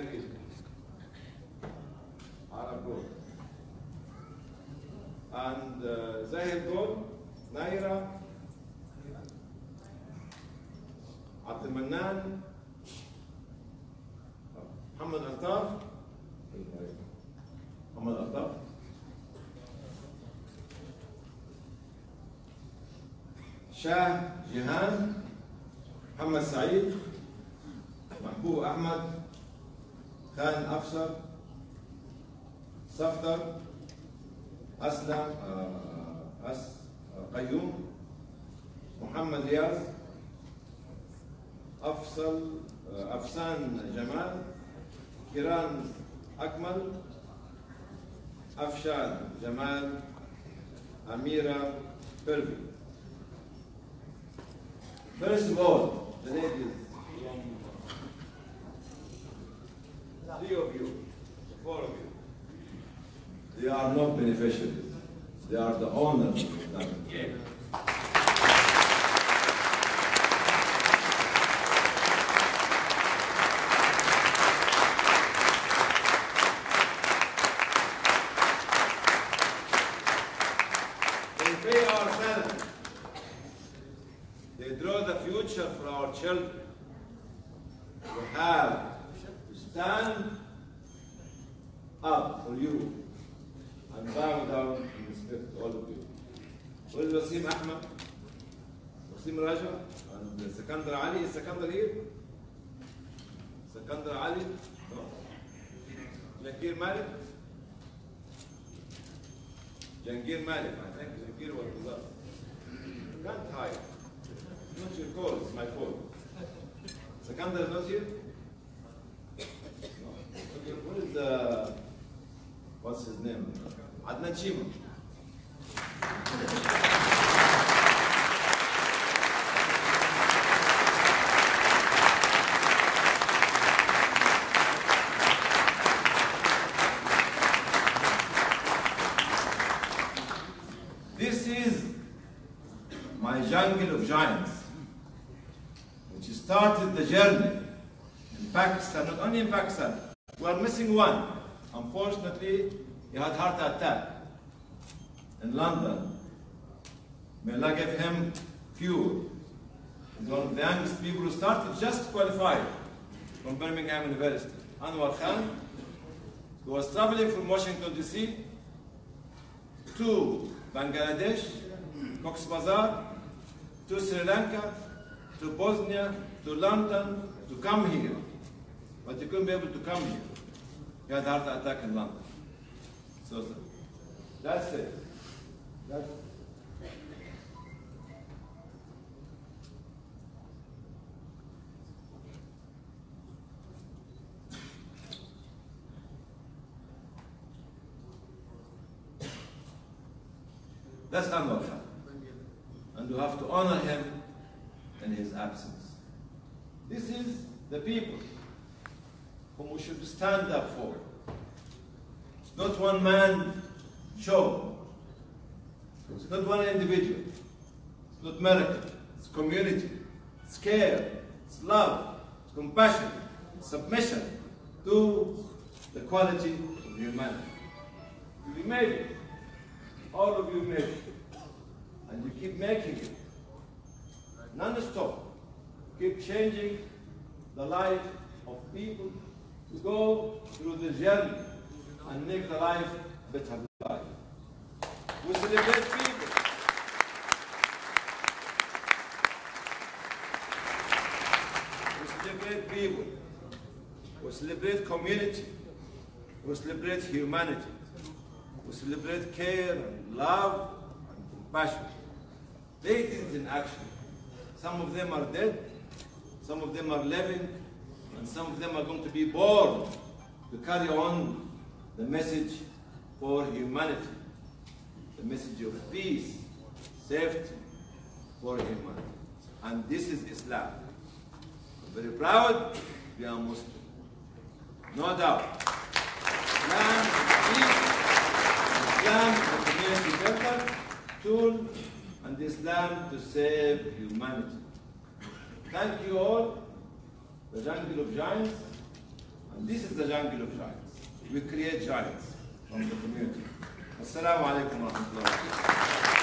very easy. Arab gold. And Zahir gold, Naira, Abdul Mannan, Muhammad Altaf, Muhammad Altaf, Shah Jihan, Muhammad Saeed, Mahbub Ahmad, Khan Afsar, Safdar, Aslam, Qayyum, Muhammad Riyaz, Afsan Jamal, Kiran Akmal, Afshan Jamal, Amira Pervi. First of all, the ladies, three of you, four of you, they are not beneficiaries. They are the owners of the diamond. Yeah. They pay our salary. They draw the future for our children. We have to stand up for you and bow down in respect to all of you. Where is Wasim Ahmed? Wasim Raja? And Sikandar Ali? Is Sikandar here? Sikandar Ali? No? Jangir Malik? Jangir Malik, I think Jangir was with us. You can't hide. It's not your call, it's my call. Sikandar is not here? No. Okay, what is the, what's his name? Adnan Chima. This is my jungle of giants, which started the journey in Pakistan, not only in Pakistan. We are missing one. Unfortunately, he had heart attack in London. May Allah give him cure. He's one of the youngest people who started just qualified from Birmingham University. Anwar Khan, who was traveling from Washington DC to Bangladesh, Cox's Bazar, to Sri Lanka, to Bosnia, to London, to come here. But he couldn't be able to come here. He had a heart attack in London. So that's it. That's Anwar Khan. And you have to honor him in his absence. This is the people whom we should stand up for. It's not one man show. It's not one individual. It's not miracle. It's community. It's care. It's love. It's compassion. It's submission to the quality of humanity. You made it. All of you made it. And you keep making it. Non-stop. Keep changing the life of people to go through the journey and make the life a better life. We celebrate people. We celebrate people. We celebrate community. We celebrate humanity. We celebrate care and love and compassion. They did it in action. Some of them are dead, some of them are living, and some of them are going to be born to carry on the message for humanity, the message of peace, safety for humanity. And this is Islam. I'm very proud we are Muslim. No doubt. Islam is peace, Islam is a community builder, tool, and Islam to save humanity. Thank you all, the Jungle of Giants, And this is the jungle of giants. We create giants from the community. Assalamu alaikum wa rahmatullahi wa barakatuh.